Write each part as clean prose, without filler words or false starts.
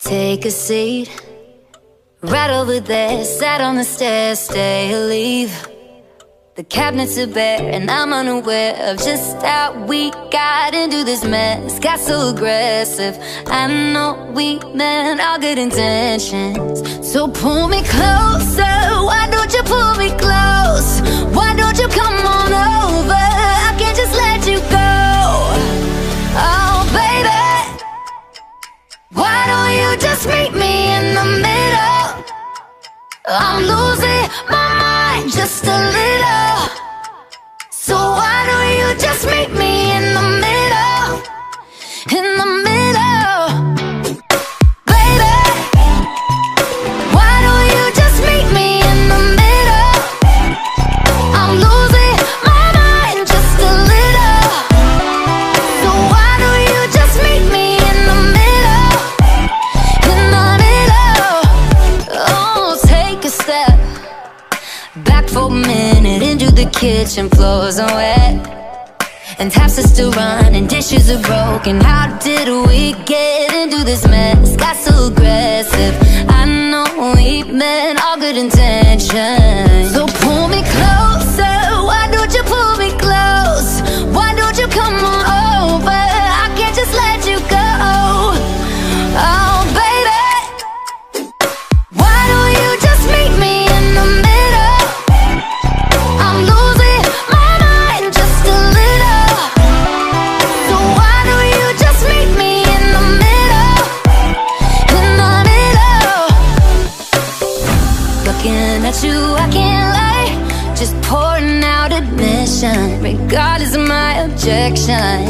Take a seat, right over there. Sat on the stairs, stay or leave. The cabinets are bare and I'm unaware of just how we got into this mess. Got so aggressive, I know we meant all good intentions. So pull me closer, why don't you pull me close? Why don't you come on over? I can't just let you go. Oh baby, why don't you just meet me in the middle? I'm losing my mind just a little. So why don't you just meet me in the middle? In the middle. Baby, why don't you just meet me in the middle? I'm losing my mind just a little. So why don't you just meet me in the middle? In the middle. Oh, take a step back for a minute into the kitchen. Floors are wet and taps are still running, dishes are broken. How did we get into this mess? Got so aggressive, I know we meant all good intentions. So pull me closer, why don't you pull me close? Why don't you come on over? I can't just let you go. Oh baby, why don't you just meet me in the middle? I'm losing my mind just a little. So why don't you just meet me in the middle? In the middle. Looking at you, I can't lie, just pouring out admission, regardless of my objection.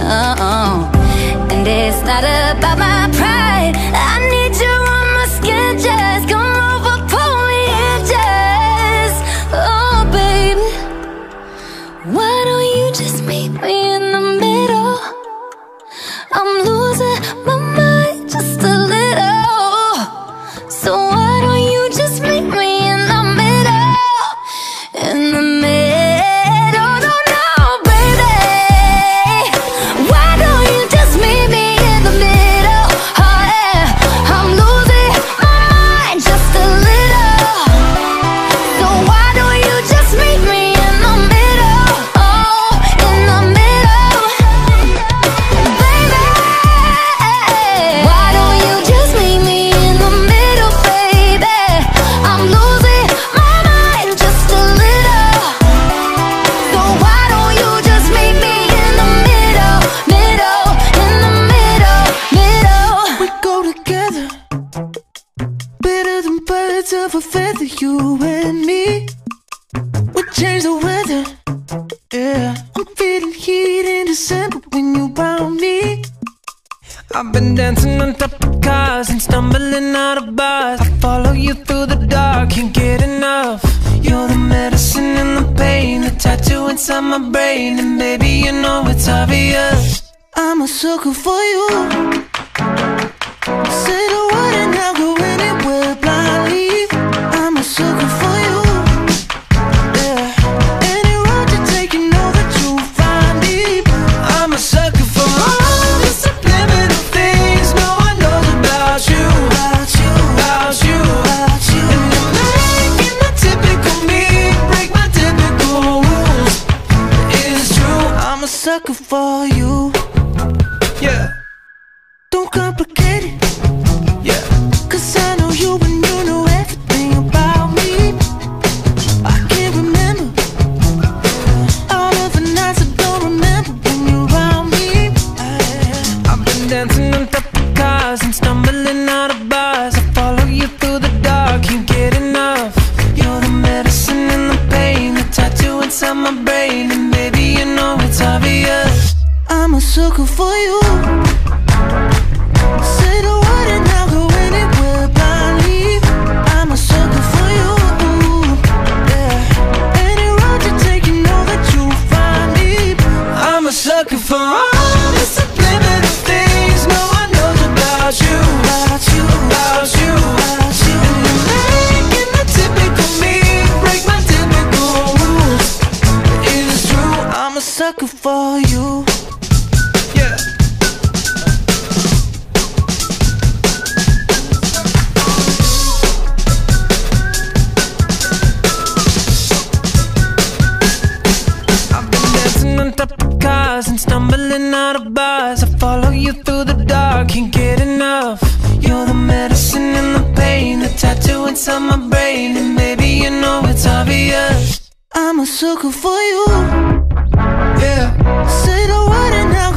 And it's not about my pride, I need you on my skin. Just come over, pull me in just. Oh baby, why don't you just meet me in the middle? I'm losing my mind just a little. So why don't you just meet me in the middle? In the middle, no, no, baby. Why don't you just meet me in the middle? Oh yeah, I'm losing my mind just a little. So why don't you just meet me in the middle? Oh, in the middle. Baby, why don't you just meet me in the middle, baby? I'm losing my mind just a little. So why don't you just meet me in the middle, middle, in the middle, middle. We go together, better than birds of a feather, you and me. We change the weather, yeah. I'm feeling heat in December when you found me. I've been dancing on top of cars and stumbling out of bars. I follow you through the dark, can't get enough. You're the medicine and the pain, the tattoo inside my brain. And baby, you know it's obvious, I'm a sucker for you. Say the word and I'll go anywhere blindly. I'm a sucker for you, yeah. Any road you take, you know that you'll find me. I'm a sucker for all the subliminal things no one knows about you, about you, about you, about you. And you're making the typical me break my typical rules. It's true, I'm a sucker for you, yeah. Don't complicate it, yeah. 'Cause I know you and you know everything about me. I can't remember all of the nights I don't remember when you're around me. I've been dancing on top of cars and stumbling out of bars. I follow you through the dark, can't get enough. You're the medicine and the pain, the tattoo inside my brain. And baby, you know it's obvious, I'm a sucker for you. Say the word and I'll go anywhere blindly. I'm a sucker for you, yeah. Any road you take, you know that you'll find me. I'm a sucker for all the subliminal things no one knows about you, about you. follow you through the dark, can't get enough. You're the medicine and the pain, the tattoo inside my brain. And maybe you know it's obvious, I'm a sucker for you. Yeah. Say the word and